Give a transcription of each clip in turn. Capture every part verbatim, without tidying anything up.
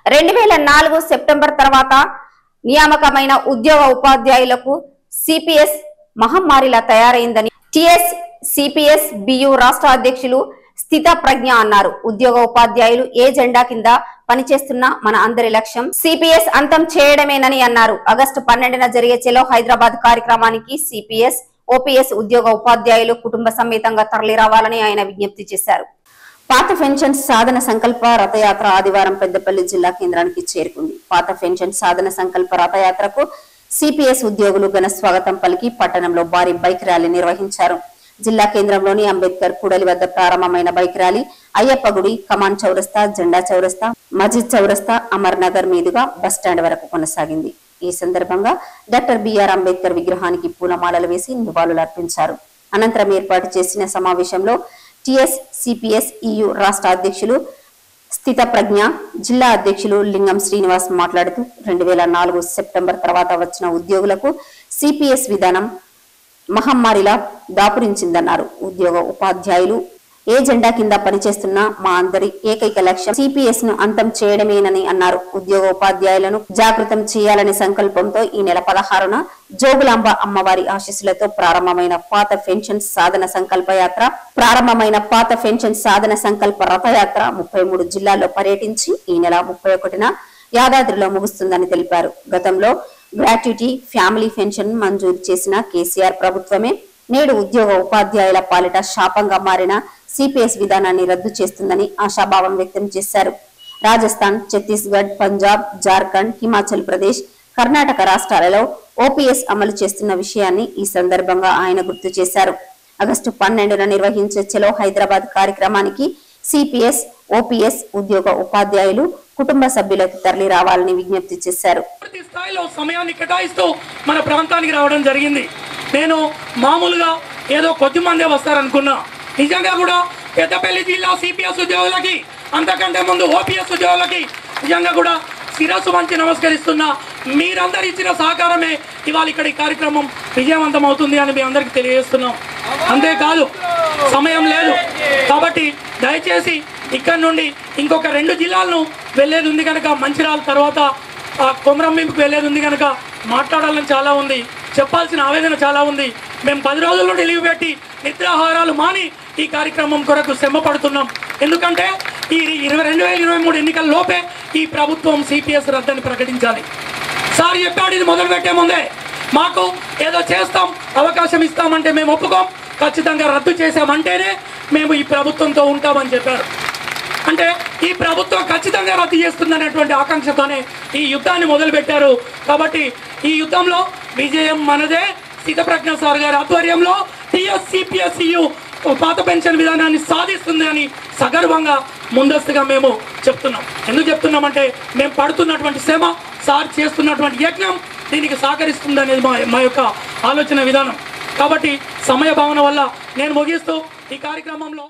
రెండు వేల నాలుగు సెప్టెంబర్ తర్వాత నియామకమైన ఉద్యోగ ఉపాధ్యాయులకు సిపిఎస్ మహమ్మారిలా తయారైందని టిఎస్ సిపిఎస్ బియు రాష్ట్ర అధ్యక్షులు స్థిత ప్రజ్ఞ అన్నారు. ఉద్యోగ ఉపాధ్యాయులు ఏ జెండా కింద పనిచేస్తున్నా మన అందరి లక్ష్యం సిపిఎస్ అంతం చేయడమేనని అన్నారు. ఆగస్టు పన్నెండున జరిగే చెలో హైదరాబాద్ కార్యక్రమానికి సిపిఎస్ ఓపీఎస్ ఉద్యోగ ఉపాధ్యాయులు కుటుంబ సమేతంగా తరలి రావాలని ఆయన విజ్ఞప్తి చేశారు. పాత పెన్షన్ సాధన సంకల్ప రథయాత్ర ఆదివారం పెద్దపల్లి జిల్లా కేంద్రానికి చేరుకుంది. పాత పెన్షన్ సాధన సంకల్ప రథయాత్రకు సిపిఎస్ ఉద్యోగులు ఘన స్వాగతం పలికి పట్టణంలో భారీ బైక్ ర్యాలీ నిర్వహించారు. జిల్లా కేంద్రంలోని అంబేద్కర్ కూడలి వద్ద ప్రారంభమైన బైక్ ర్యాలీ అయ్యప్పగుడి, కమాన్ చౌరస్తా, జెండా చౌరస్తా, మజిద్ చౌరస్తా, అమర్ నగర్ మీదుగా బస్టాండ్ వరకు కొనసాగింది. ఈ సందర్భంగా డాక్టర్ బిఆర్ అంబేద్కర్ విగ్రహానికి పూలమాలలు వేసి నివాళులర్పించారు. అనంతరం ఏర్పాటు చేసిన సమావేశంలో టిఎస్ సిపిఎస్ ఈయు రాష్ట్ర అధ్యక్షులు స్థిత ప్రజ్ఞ, జిల్లా అధ్యక్షులు లింగం శ్రీనివాస్ మాట్లాడుతూ రెండు వేల నాలుగు సెప్టెంబర్ తర్వాత వచ్చిన ఉద్యోగులకు సిపిఎస్ విధానం మహమ్మారిలా దాపురించిందన్నారు. ఉద్యోగ ఉపాధ్యాయులు ఏ జెండా కింద పనిచేస్తున్నా మా అందరి ఏకైక లక్ష్యం సిపిఎస్ ను అంతం చేయడమేనని అన్నారు. ఉద్యోగ ఉపాధ్యాయులను జాగృతం చేయాలనే సంకల్పంతో ఈ నెల పదహారున జోగులాంబ అమ్మవారి ఆశీస్సులతో ప్రారంభమైన పాత పెన్షన్ సాధన సంకల్ప యాత్ర ప్రారంభమైన పాత పెన్షన్ సాధన సంకల్ప రథయాత్ర ముప్పై మూడు జిల్లాల్లో పర్యటించి ఈ నెల ముప్పై ఒకటిన యాదాద్రిలో ముగుస్తుందని తెలిపారు. గతంలో గ్రాట్యుటీ ఫ్యామిలీ పెన్షన్ మంజూరు చేసిన కేసీఆర్ ప్రభుత్వమే నేడు ఉద్యోగ ఉపాధ్యాయుల పాలిట శాపంగా మారిన సిపిఎస్ విధానాన్ని రద్దు చేస్తుందని ఆశాభావం వ్యక్తం చేశారు. రాజస్థాన్, ఛత్తీస్గఢ్, పంజాబ్, జార్ఖండ్, హిమాచల్ ప్రదేశ్, కర్ణాటక రాష్ట్రాలలో ఓపీఎస్ అమలు చేస్తున్న విషయాన్ని ఈ సందర్భంగా ఆయన గుర్తు చేశారు. ఆగస్టు పన్నెండున నిర్వహించే చలో హైదరాబాద్ కార్యక్రమానికి సిపిఎస్, ఓపీఎస్ ఉద్యోగ ఉపాధ్యాయులు కుటుంబ సభ్యులకు తరలి రావాలని విజ్ఞప్తి చేశారు. స్థాయిలో సమయాన్ని కేటాయిస్తూ మన ప్రాంతానికి రావడం జరిగింది. నేను మామూలుగా ఏదో కొద్ది మందే వస్తారనుకున్నా. నిజంగా కూడా పెద్దపల్లి జిల్లా సిపిఎస్ ఉద్యోగులకి, అంతకంటే ముందు ఓపీఎస్ ఉద్యోగులకి నిజంగా కూడా శిరస్సు వంచి నమస్కరిస్తున్నా. మీరందరూ ఇచ్చిన సహకారమే ఇవాళ ఇక్కడ ఈ కార్యక్రమం విజయవంతం అవుతుంది అని మీ అందరికీ తెలియజేస్తున్నాం. అంతేకాదు సమయం లేదు కాబట్టి దయచేసి ఇక్కడ నుండి ఇంకొక రెండు జిల్లాలను వెళ్ళేది ఉంది కనుక, మంచిర్యాల తర్వాత కొమరంభీంకు వెళ్ళేది ఉంది కనుక మాట్లాడాలని చాలా ఉంది, చెప్పాల్సిన ఆవేదన చాలా ఉంది. మేము పది రోజుల నుండి లీవ్ పెట్టి నిద్రాహారాలు మాని ఈ కార్యక్రమం కొరకు శ్రమ పడుతున్నాం. ఎందుకంటే ఈ ఇరవై రెండు వేల ఇరవై మూడు ఎన్నికల లోపే ఈ ప్రభుత్వం సిపిఎస్ రద్దని ప్రకటించాలి. సార్ చెప్పాడు ఇది మొదలు పెట్టే ముందే, మాకు ఏదో చేస్తాం అవకాశం ఇస్తామంటే మేము ఒప్పుకోం, ఖచ్చితంగా రద్దు చేసామంటేనే మేము ఈ ప్రభుత్వంతో ఉంటామని చెప్పారు. అంటే ఈ ప్రభుత్వం ఖచ్చితంగా రద్దు చేస్తుందనేటువంటి ఆకాంక్షతోనే ఈ యుద్ధాన్ని మొదలుపెట్టారు. కాబట్టి ఈ యుద్ధంలో విజయం మనదే. స్థితప్రజ్ఞ సార్ గారి ఆధ్వర్యంలో టిఎస్ సిపిఎస్యు పాత పెన్షన్ విధానాన్ని సాధిస్తుంది అని సగర్వంగా ముందస్తుగా మేము చెప్తున్నాం. ఎందుకు చెప్తున్నామంటే మేము పడుతున్నటువంటి శ్రమ, సార్ చేస్తున్నటువంటి యజ్ఞం దీనికి సహకరిస్తుంది అనేది మా మా యొక్క ఆలోచన విధానం. కాబట్టి సమయ భావన వల్ల నేను ముగిస్తూ ఈ కార్యక్రమంలో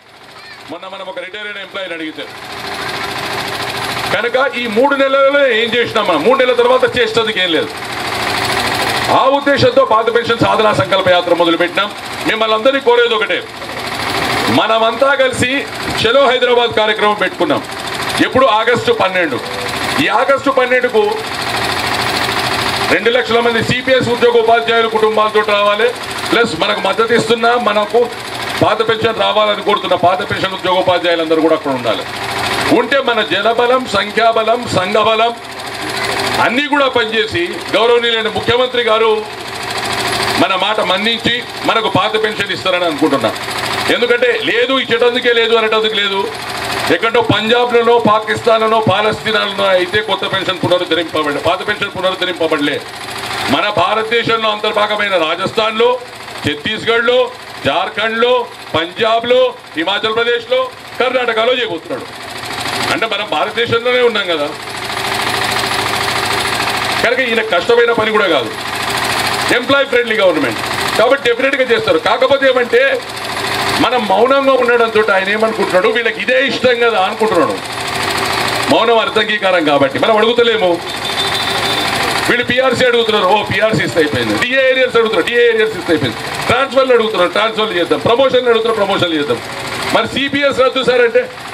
మొన్న మనం ఒక రిటైర్ అయిన ఎంప్లాయీని అడిగితే కనుక ఈ మూడు నెలలలో ఏం చేసినాం, మనం మూడు నెలల తర్వాత చేసేందుకు ఏం లేదు. ఆ ఉద్దేశంతో పాత పెన్షన్ సాధనా సంకల్ప యాత్ర మొదలుపెట్టినాం. మిమ్మల్ని అందరినీ కోరేది ఒకటే, మనమంతా కలిసి చలో హైదరాబాద్ కార్యక్రమం పెట్టుకున్నాం. ఎప్పుడు ఆగస్టు పన్నెండు. ఈ ఆగస్టు పన్నెండుకు రెండు లక్షల మంది సిపిఎస్ ఉద్యోగ ఉపాధ్యాయుల కుటుంబాలతో రావాలి. ప్లస్ మనకు మద్దతు ఇస్తున్నా, మనకు పాత పెన్షన్ రావాలని కోరుతున్న పాత పెన్షన్ ఉద్యోగోపాధ్యాయులందరూ కూడా అక్కడ ఉండాలి. ఉంటే మన జనబలం, సంఖ్యాబలం, సంఘబలం అన్నీ కూడా పనిచేసి గౌరవనీయులైన ముఖ్యమంత్రి గారు మన మాట మన్నించి మనకు పాత పెన్షన్ ఇస్తారని అనుకుంటున్నా. ఎందుకంటే లేదు ఇచ్చేటందుకే లేదు అనేటందుకు లేదు. ఎక్కడో పంజాబ్లోనో, పాకిస్తాన్లోనో, పాలస్తీనాలోనో అయితే కొత్త పెన్షన్ పునరుద్ధరింపబడలే, పాత పెన్షన్ పునరుద్ధరింపబడలే. మన భారతదేశంలో అంతర్భాగమైన రాజస్థాన్లో, ఛత్తీస్గఢ్లో, జార్ఖండ్లో, పంజాబ్లో, హిమాచల్ ప్రదేశ్లో, కర్ణాటకలో చేయబోతున్నాడు. అంటే మనం భారతదేశంలోనే ఉన్నాం కదా. కనుక ఈయన కష్టమైన పని కూడా కాదు, ఎంప్లాయీ ఫ్రెండ్లీ గవర్నమెంట్ కాబట్టి డెఫినెట్గా చేస్తారు. కాకపోతే ఏమంటే మనం మౌనంగా ఉండడంతో ఆయన ఏమనుకుంటున్నాడు, వీళ్ళకి ఇదే ఇష్టం కదా అనుకుంటున్నాడు. మౌనం అర్థంగీకారం కాబట్టి మనం అడుగుతలేము. వీళ్ళు పిఆర్సీ అడుగుతున్నారు, ఓ పిఆర్సీ ఇస్తే అయిపోయింది. డిఏ ఏరియాస్ అడుగుతున్నారు, డిఏ ఏరియాస్ ఇస్తే అయిపోయింది. ట్రాన్స్ఫర్లు అడుగుతున్నారు, ట్రాన్స్ఫర్లు చేద్దాం. ప్రమోషన్లు అడుగుతున్నారు, ప్రమోషన్లు చేద్దాం. మరి సిపిఎస్ రద్దు సార్ అంటే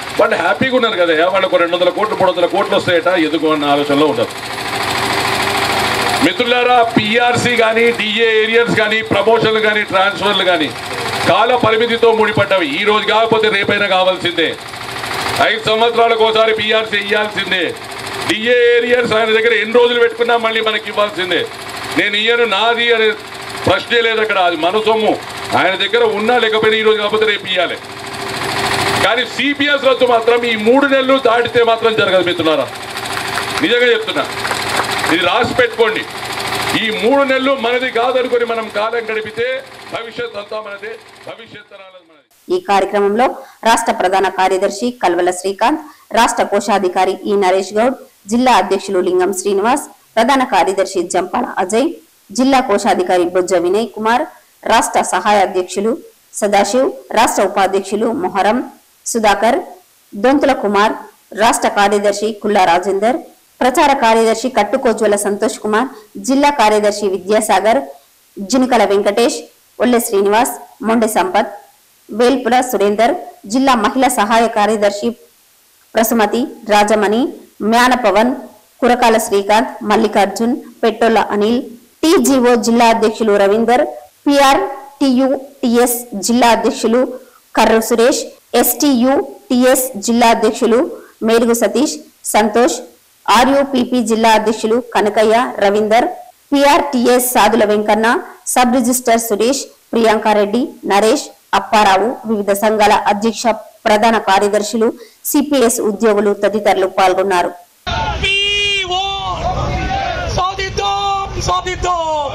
వాళ్ళు హ్యాపీగా ఉన్నారు కదా, వాళ్ళకు రెండు వందల కోట్లు మూడు వందల కోట్లు వస్తాయట ఎందుకు అన్న ఆలోచనలో ఉన్నారు. మిత్రులారా, పిఆర్సీ కానీ డిఏ ఏరియర్స్ కానీ ప్రమోషన్లు కానీ ట్రాన్స్ఫర్లు కానీ కాల పరిమితితో ముడిపడ్డవి. ఈ రోజు కాకపోతే రేపైనా కావాల్సిందే. ఐదు సంవత్సరాలకు ఒకసారి పిఆర్సీ ఇవ్వాల్సిందే. డిఏ ఏరియర్స్ ఆయన దగ్గర ఎన్ని రోజులు పెట్టుకున్నా మళ్ళీ మనకి ఇవ్వాల్సిందే. నేను ఇయ్యను, నాది అనే ప్రశ్నే లేదు అక్కడ. అది మన సొమ్ము. ఆయన దగ్గర ఉన్నా లేకపోయినా ఈ రోజు కాకపోతే రేపు ఇవ్వాలి. కానీ సిపిఎస్ రద్దు మాత్రం ఈ మూడు నెలలు దాటితే మాత్రం జరగదు మిత్రులారా. నిజంగా చెప్తున్నా, ఇది రాసి పెట్టుకోండి. ఈ మూడు నెలలు మనది కాదనుకొని మనం కాలం గడిపితే భవిష్యత్ అంతా మనదే, భవిష్యత్ తరాలది మనది. ఈ కార్యక్రమంలో రాష్ట్ర ప్రధాన కార్యదర్శి కల్వల శ్రీకాంత్, రాష్ట్ర కోశాధికారి ఈ నరేష్ గౌడ్, జిల్లా అధ్యక్షులు లింగం శ్రీనివాస్, ప్రధాన కార్యదర్శి జంపాల అజయ్, జిల్లా కోశాధికారి బొజ్జ వినయ్ కుమార్, రాష్ట్ర సహాయ అధ్యక్షులు సదాశివ్, రాష్ట్ర ఉపాధ్యక్షులు మొహరం సుధాకర్, దొంతుల కుమార్, రాష్ట్ర కార్యదర్శి కుల్లా రాజేందర్, ప్రచార కార్యదర్శి కట్టుకోజ్వల సంతోష్ కుమార్, జిల్లా కార్యదర్శి విద్యాసాగర్, జినుకల వెంకటేష్, ఒల్లె శ్రీనివాస్, మొండె సంపత్, వేల్పుల సురేందర్, జిల్లా మహిళా సహాయ కార్యదర్శి ప్రసుమతి, రాజమణి, మ్యాన పవన్, కురకాల శ్రీకాంత్, మల్లికార్జున్, పెట్టొల్ల అనిల్, టీజీఓ జిల్లా అధ్యక్షులు రవీందర్, పిఆర్ టియుటిఎస్ జిల్లా అధ్యక్షులు కర్రు సురేష్, ఎస్టియు టిఎస్ జిల్లా అధ్యక్షులు మేరుగు సతీష్, సంతోష్, ఆర్యుపిపి జిల్లా అధ్యక్షులు కనకయ్య, రవీందర్, పిఆర్టిఎస్ సాదుల వెంకన్న, సబ్ రిజిస్టర్ సురేష్, ప్రియాంకారెడ్డి, నరేష్, అప్పారావు, వివిధ సంఘాల అధ్యక్ష ప్రధాన కార్యదర్శులు, సిపిఎస్ ఉద్యోగులు తదితరులు పాల్గొన్నారు. సాధిద్దాం సాధిద్దాం